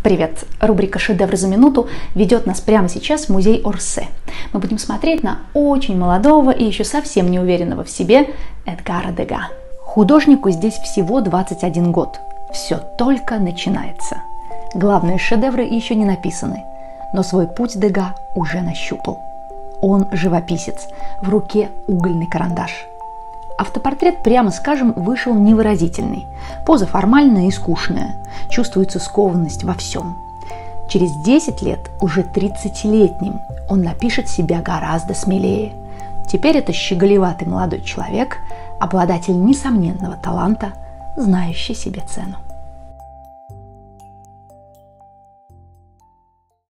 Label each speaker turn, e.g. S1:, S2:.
S1: Привет! Рубрика «Шедевр за минуту» ведет нас прямо сейчас в музей Орсе. Мы будем смотреть на очень молодого и еще совсем не уверенного в себе Эдгара Дега. Художнику здесь всего 21 год. Все только начинается. Главные шедевры еще не написаны, но свой путь Дега уже нащупал. Он живописец, в руке угольный карандаш. Автопортрет, прямо скажем, вышел невыразительный. Поза формальная и скучная. Чувствуется скованность во всем. Через 10 лет, уже 30-летним, он напишет себя гораздо смелее. Теперь это щеголеватый молодой человек, обладатель несомненного таланта, знающий себе цену.